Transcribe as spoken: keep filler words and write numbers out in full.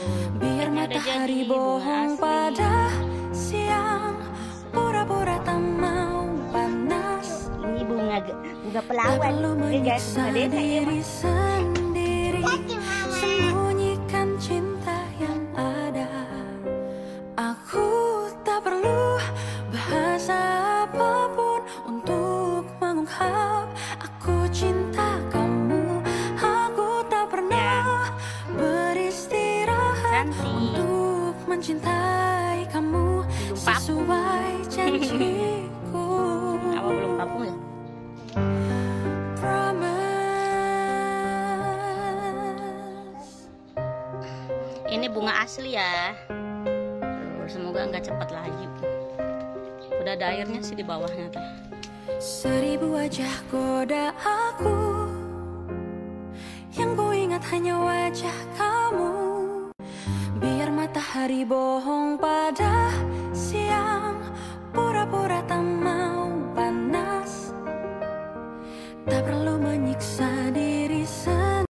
Biar matahari bohong pada siang, pura-pura tak mau panas. Ini bunga bunga pelawan. Menyiksa diri sendiri, sembunyikan cinta yang ada. Aku tak perlu bahasa apapun untuk mengungkap aku cinta kamu. Aku tak pernah beristirahat untuk mencintai kamu sesuai janjiku. Awal belum kampung ya? Ini bunga asli ya. Semoga nggak cepat laju. Udah ada airnya sih di bawahnya teh. Seribu wajah goda aku, yang ku ingat hanya wajah kamu. Biar matahari bohong pada siang, pura-pura tak mau panas. Tak perlu menyiksa diri sendiri.